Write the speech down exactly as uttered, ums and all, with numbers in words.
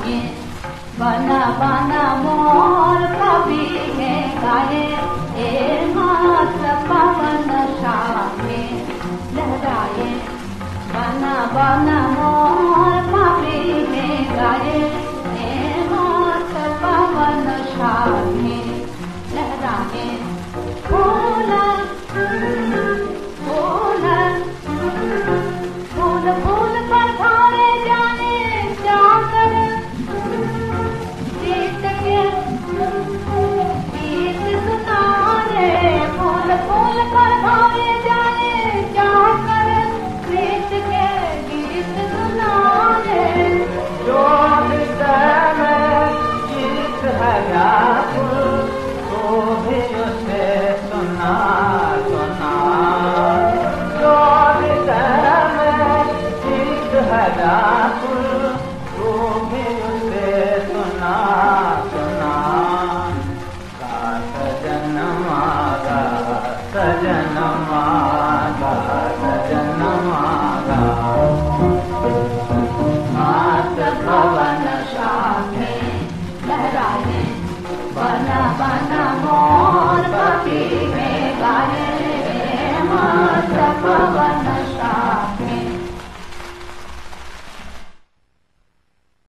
लहराए बना बना मोर कभी है गाए ए मात पवन शामे लहराए बना बना मोर कभी है गाए ए मात पवन शामे लहराए फूल फूल फूल फूल पर भारे जाने जाकर गीत के गीत सुनारे फूल फूल पर भारे जाने जाकर गीत के गीत सुनारे जो हृदय में गीत है व्याकुल तो भी उसे सुना सुना जो हृदय में गीत है व्याकुल तो भी उसे सुना सुना का सजन मागा सजन मागा